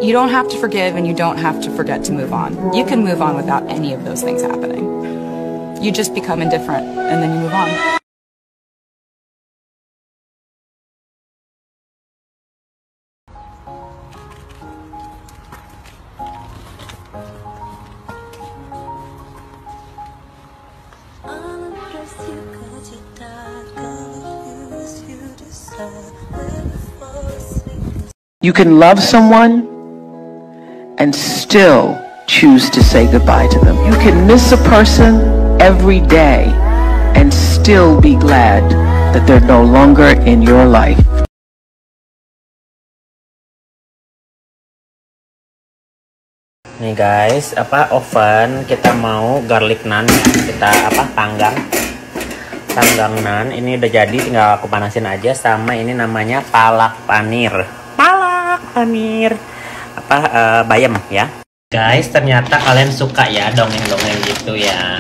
You don't have to forgive and you don't have to forget to move on. You can move on without any of those things happening. You just become indifferent and then you move on. You can love someone and still choose to say goodbye to them. You can miss a person every day and still be glad that they're no longer in your life. Nih guys, oven kita mau garlic naan ya. Kita panggang naan. Ini udah jadi, tinggal aku panasin aja. Sama ini namanya palak panir. Bayam ya. Guys, ternyata kalian suka ya dongeng-dongeng gitu ya.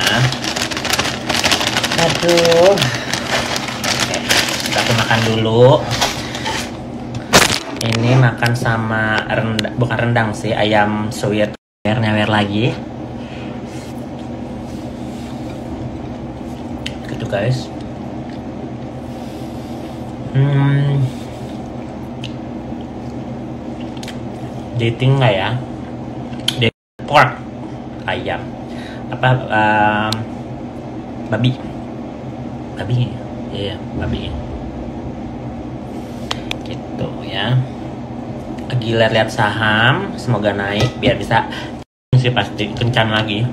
Aduh. Oke, aku makan dulu. Ini makan sama bukan rendang sih, ayam suwir. Nyawer lagi. Gitu guys. Dating nggak ya? Pork ayam babi iya babi gitu ya. Lagi lihat saham, semoga naik biar bisa sih, pasti kencan lagi.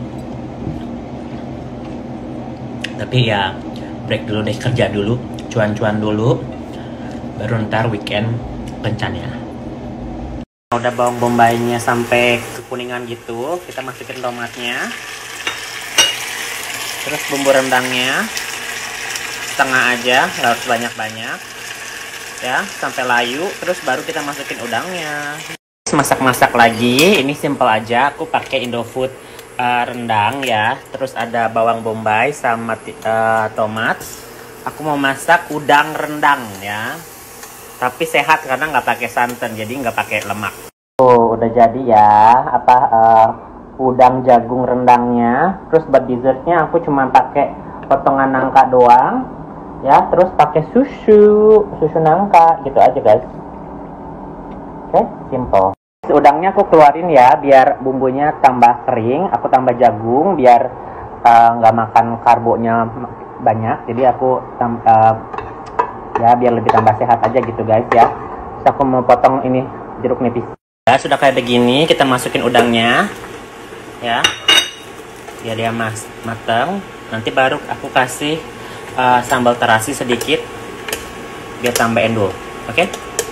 Tapi ya break dulu deh, kerja dulu, cuan-cuan dulu, baru ntar weekend kencan ya. Udah bawang bombaynya sampai kekuningan gitu, kita masukin tomatnya, terus bumbu rendangnya setengah aja, nggak harus banyak-banyak ya, sampai layu. Terus baru kita masukin udangnya. Masak-masak lagi, ini simple aja, aku pakai Indofood rendang ya. Terus ada bawang bombay sama tomat. Aku mau masak udang rendang ya, tapi sehat karena nggak pakai santan, jadi nggak pakai lemak. Udah jadi ya udang jagung rendangnya. Terus buat dessertnya aku cuma pakai potongan nangka doang ya. Terus pakai susu nangka gitu aja guys. Oke, simple. Udangnya aku keluarin ya biar bumbunya tambah kering. Aku tambah jagung biar nggak makan karbonya banyak. Jadi aku ya biar lebih tambah sehat aja gitu guys ya. Terus aku mau potong ini jeruk nipis. Ya, sudah kayak begini, kita masukin udangnya ya, biar dia matang. Nanti baru aku kasih sambal terasi sedikit biar tambah endul. Oke?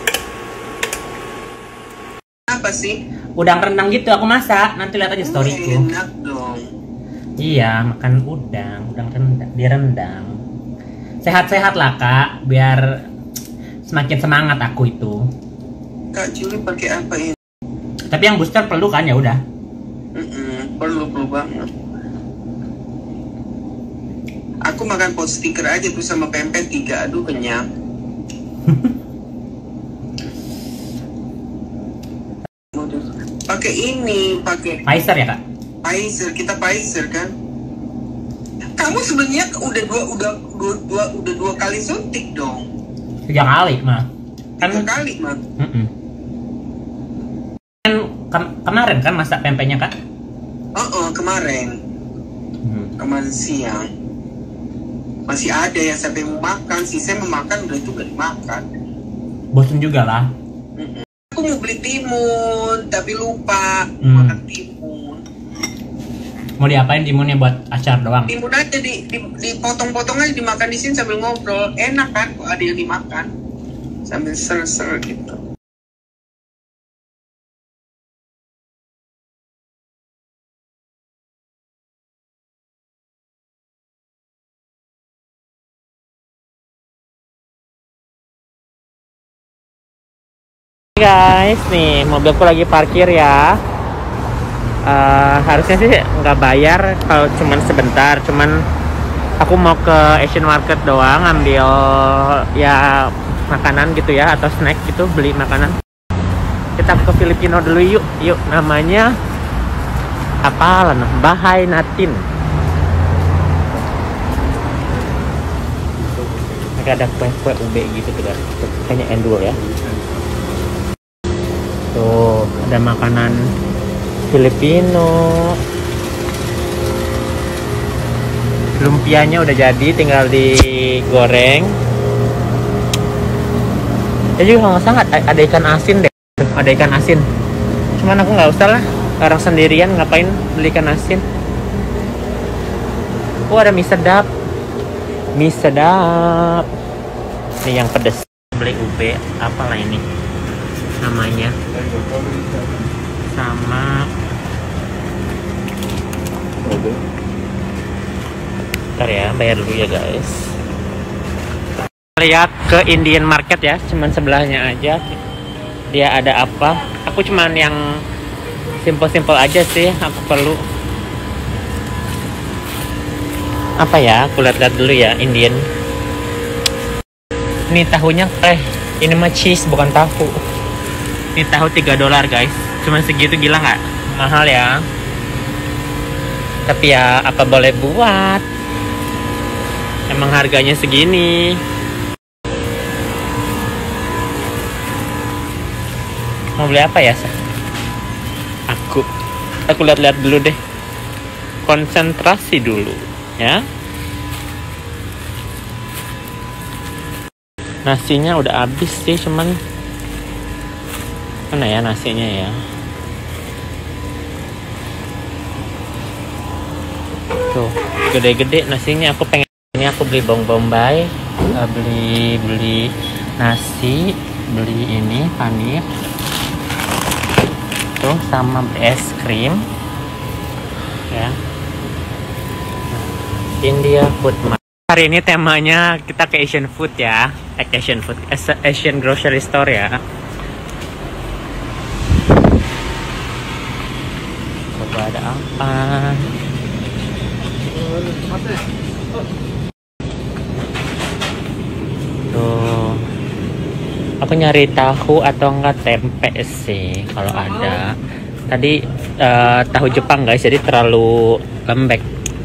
Apa sih? Udang rendang gitu aku masak, nanti lihat aja storyku. Enak dong. Iya, makan udang rendang, direndang. Sehat-sehat lah kak, biar semakin semangat aku itu. Kak Juli pakai apa ini? Tapi yang booster perlu kan, ya udah. Perlu banget. Aku makan pot stiker aja tuh sama pempek 3, aduh kenyang. Pakai ini, pakai Pfizer ya kak? Pfizer, kita Pfizer kan? Kamu sebenarnya udah dua kali suntik dong. 3 kali mah. 3 kali mah. Kemarin kan masak pempeknya kak? Kemarin. Kemarin siang. Masih ada yang sampai mau makan, sisa memakan udah itu gak dimakan. Bosen juga lah. Aku mau beli timun, tapi lupa makan timun. Mau diapain timunnya, buat acar doang? Timun aja dipotong-potong aja, dimakan di sini sambil ngobrol. Enak kan kok ada yang dimakan sambil ser-ser gitu. Guys, nih mobilku lagi parkir ya. Harusnya sih nggak bayar kalau cuman sebentar, cuman aku mau ke Asian Market doang ngambil ya makanan gitu ya, atau snack gitu, beli makanan. Kita ke Filipino dulu yuk. Namanya apa? Bahay Natin. Ada kue-kue ube gitu tuh guys. Kayaknya endul ya. Tuh, ada makanan Filipino. Lumpianya udah jadi, tinggal digoreng. Ya juga nggak sangat ada ikan asin deh. Ada ikan asin. Cuman aku nggak usah lah. Orang sendirian ngapain beli ikan asin. Oh, ada mie sedap. Mie sedap. Ini yang pedes. Beli ube, apalah ini namanya. Sama bentar ya, bayar dulu ya guys. Lihat ke Indian Market ya, cuman sebelahnya aja. Dia ada apa? Aku cuman yang simple aja sih. Aku perlu apa ya? Aku lihat dulu ya Indian. Ini tahunya ini mah cheese bukan tahu. Ini tahu $3 guys. Cuman segitu, gila nggak? Mahal ya. Tapi ya apa boleh buat. Emang harganya segini. Mau beli apa ya? Aku lihat-lihat dulu deh. Konsentrasi dulu ya. Nasinya udah habis sih, cuman mana ya nasinya ya? Tuh, gede-gede nasinya. Aku pengen ini, aku beli bawang bombay, beli nasi, beli ini panir. Tuh, sama beli es krim. Ya. India Food Mart. Hari ini temanya kita ke Asian food ya, Asian grocery store ya. Coba ada apa? Tuh, aku nyari tahu atau enggak tempe sih kalau ada. Tadi tahu Jepang guys, jadi terlalu lembek.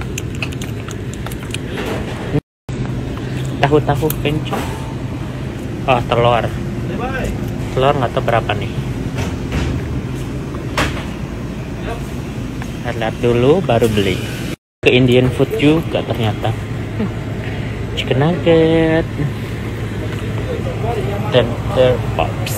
Tahu kencok. Oh, telur nggak tahu berapa nih. Lihat dulu baru beli. Ke Indian food juga ternyata. Chicken nugget, tender pops.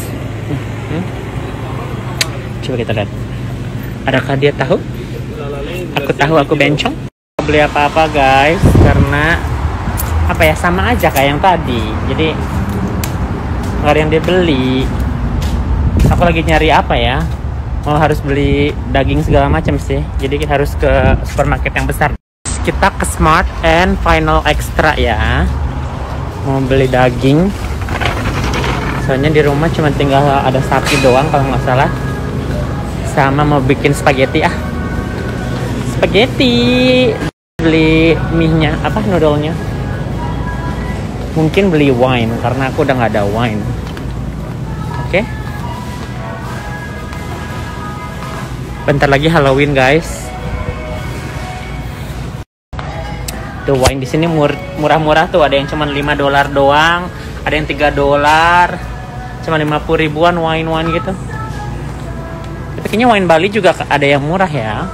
Coba kita lihat. Adakah dia tahu? Aku tahu, aku bencong. Beli apa-apa guys, karena apa ya, sama aja kayak yang tadi. Jadi nggak ada yang dia beli. Aku lagi nyari apa ya, mau harus beli daging segala macam sih. Jadi harus ke supermarket yang besar. Kita ke Smart and Final Extra ya, mau beli daging. Soalnya di rumah cuma tinggal ada sapi doang kalau nggak salah. Sama mau bikin spaghetti spaghetti. Beli mie-nya apa, noodle-nya. Mungkin beli wine karena aku udah nggak ada wine. Oke. Bentar lagi Halloween guys. Tuh wine di sini murah-murah tuh. Ada yang cuma $5 doang, ada yang $3, cuma 50 ribuan wine gitu. Tapi kayaknya wine Bali juga ada yang murah ya.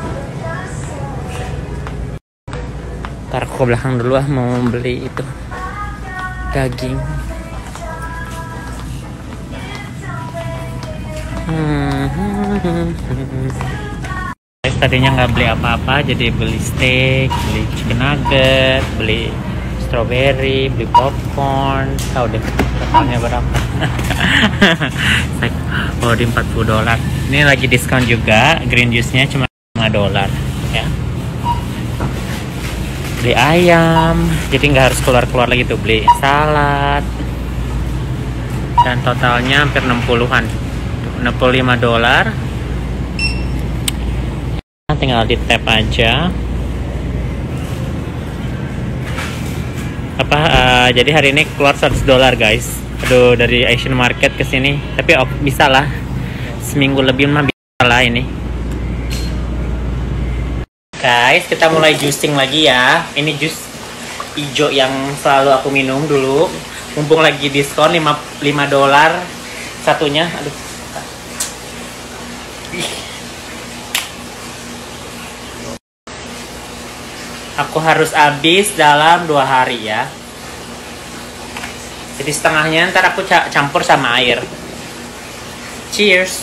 Ntar aku ke belakang dulu mau beli itu daging. Tadinya nggak beli apa-apa, jadi beli steak, beli chicken nugget, beli strawberry, beli popcorn. Tahu deh totalnya berapa? Oh, di $40. Ini lagi diskon juga. Green juice-nya cuma $5 ya. Beli ayam, jadi nggak harus keluar lagi tuh. Beli salad, dan totalnya hampir 60-an, $65. Tinggal di tap aja. Jadi hari ini keluar $100 guys. Aduh, dari Asian Market ke sini, tapi bisa lah. seminggu lebih mah bisa lah ini. Guys, kita mulai juicing lagi ya. Ini jus hijau yang selalu aku minum dulu. Mumpung lagi diskon $5 satunya. Aduh. Aku harus habis dalam 2 hari ya. Jadi setengahnya ntar aku campur sama air. Cheers.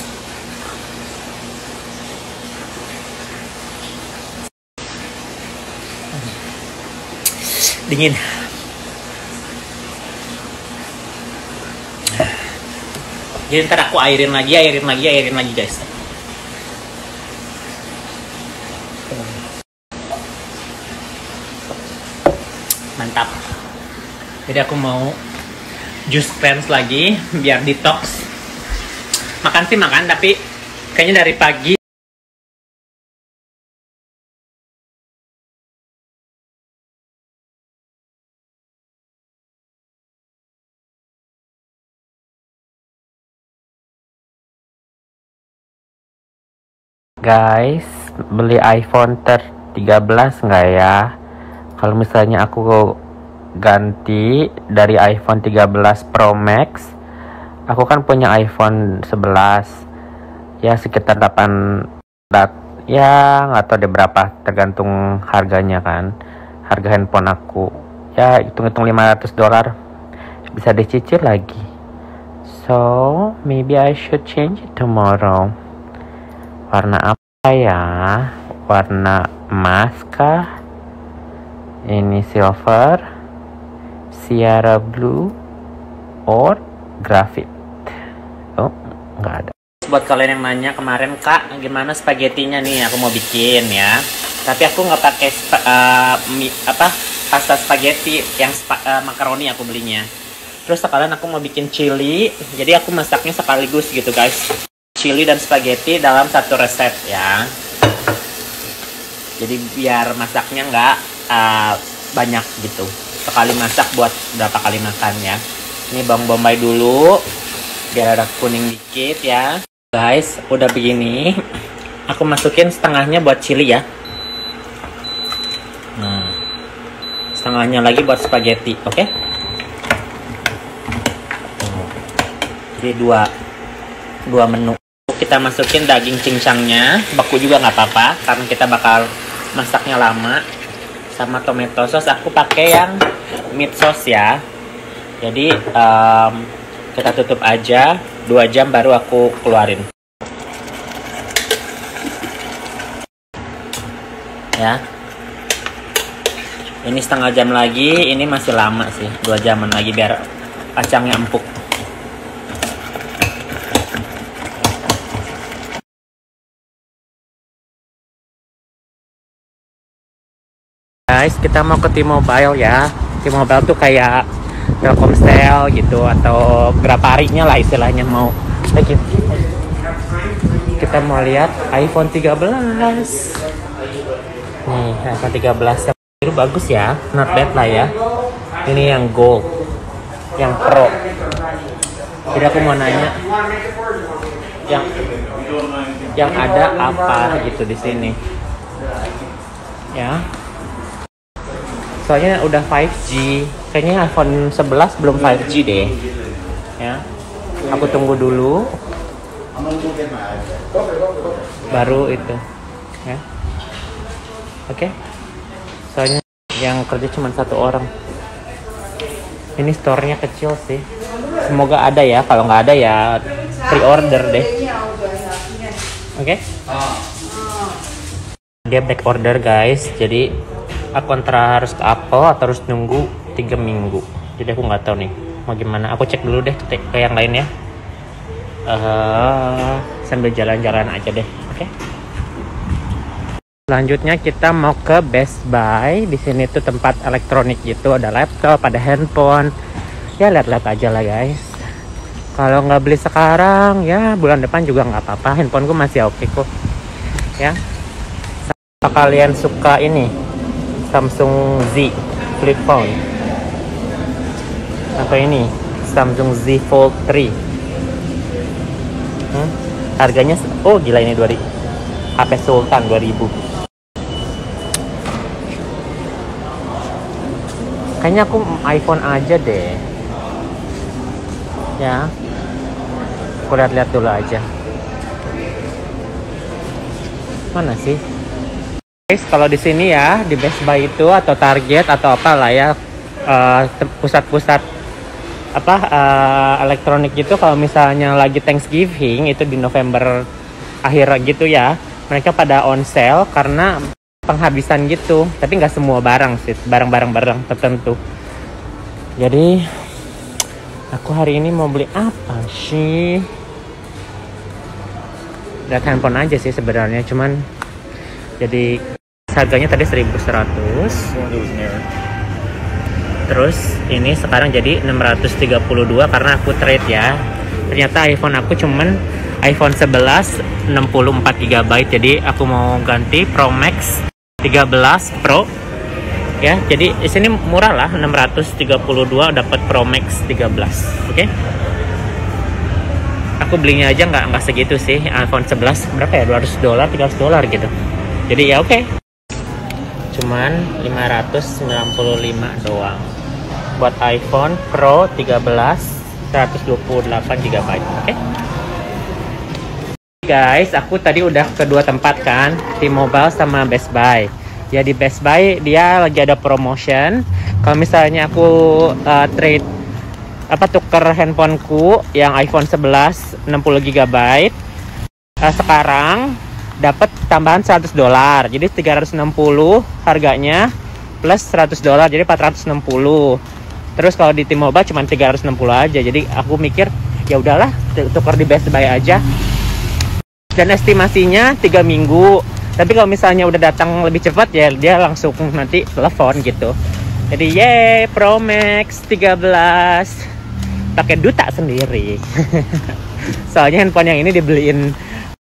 Dingin. Jadi ntar aku airin lagi guys. Mantap. Jadi aku mau juice cleanse lagi biar detox. Makan sih makan, tapi kayaknya dari pagi. Guys, beli iPhone 13 nggak ya? Kalau misalnya aku ganti dari iPhone 13 Pro Max, aku kan punya iPhone 11 ya, sekitar 8 ya, nggak tahu deh berapa, tergantung harganya kan, harga handphone aku ya, hitung-hitung $500 bisa dicicil lagi. So maybe I should change it tomorrow. Warna apa ya? Warna emas kah? Ini silver, Sierra blue, or graphite? Oh, nggak ada. Buat kalian yang nanya kemarin, Kak, gimana spagettinya nih? Aku mau bikin ya. Tapi aku nggak pakai pasta spaghetti yang makaroni aku belinya. Terus sekarang aku mau bikin chili, jadi aku masaknya sekaligus gitu guys. Chili dan spaghetti dalam satu resep ya. Jadi biar masaknya nggak banyak gitu. Sekali masak buat berapa kali makan ya. Ini bawang bombay dulu biar ada kuning dikit ya. Guys, udah begini. Aku masukin setengahnya buat chili ya. Nah, setengahnya lagi buat spaghetti, oke? Jadi dua menu. Kita masukin daging cincangnya, beku juga nggak apa-apa karena kita bakal masaknya lama. Sama tomato sauce aku pakai yang meat sauce ya. Jadi kita tutup aja 2 jam baru aku keluarin ya. Ini setengah jam lagi, ini masih lama sih, 2 jaman lagi biar kacangnya empuk. Guys, kita mau ke T-Mobile ya. T-Mobile tuh kayak Telkomsel gitu, atau Graparinya lah istilahnya. Mau lagi kita mau lihat iPhone 13 nih. iPhone 13 itu bagus ya, not bad lah ya. Ini yang gold, yang pro. Jadi aku mau nanya yang ada apa gitu di sini ya. Soalnya udah 5G, kayaknya iPhone 11 belum 5G deh ya. Aku tunggu dulu baru itu ya. Oke. Soalnya yang kerja cuma 1 orang. Ini store-nya kecil sih. Semoga ada ya, kalau nggak ada ya pre-order deh. Oke. Dia back order guys, jadi aku antara harus ke Apple atau harus nunggu 3 minggu. Jadi aku nggak tahu nih mau gimana. Aku cek dulu deh ke yang lain ya. Sambil jalan-jalan aja deh. Oke. Selanjutnya kita mau ke Best Buy. Di sini tuh tempat elektronik gitu, ada laptop, ada handphone. Ya lihat-lihat aja lah guys. Kalau nggak beli sekarang ya bulan depan juga nggak apa-apa. Handphoneku masih oke kok. Ya. Apa kalian suka ini? Samsung Z Flip Phone atau ini Samsung Z Fold 3. Harganya, oh gila ini 2000. HP Sultan 2000. Kayaknya aku iPhone aja deh. Ya. Aku lihat-lihat dulu aja. Mana sih? Guys, kalau di sini ya, di Best Buy itu atau Target atau apalah ya, pusat-pusat elektronik gitu, kalau misalnya lagi Thanksgiving itu di November akhir gitu ya, mereka pada on sale karena penghabisan gitu. Tapi nggak semua barang sih, barang tertentu. Jadi aku hari ini mau beli apa sih? Lihat handphone aja sih sebenarnya, cuman jadi harganya tadi 1.100. Terus ini sekarang jadi 632 karena aku trade ya. Ternyata iPhone aku cuman iPhone 11 64 GB, jadi aku mau ganti Pro Max 13 Pro. Ya, jadi di sini murah lah, 632 dapat Pro Max 13. Oke. Aku belinya aja nggak segitu sih, iPhone 11 berapa ya, $200 $300 gitu. Jadi ya oke. Cuman 595 doang buat iPhone Pro 13 128 GB. Oke. Guys, aku tadi udah ke dua tempat kan, T-Mobile sama Best Buy. Ya di Best Buy dia lagi ada promotion. Kalau misalnya aku trade tuker handphoneku yang iPhone 11 60 GB, sekarang dapat tambahan $100. Jadi 360 harganya plus $100, jadi 460. Terus kalau di T-Mobile cuma 360 aja. Jadi aku mikir ya udahlah, tukar di Best Buy aja. Dan estimasinya 3 minggu. Tapi kalau misalnya udah datang lebih cepat ya dia langsung nanti telepon gitu. Jadi yeay, Pro Max 13 pakai duta sendiri. Soalnya handphone yang ini dibeliin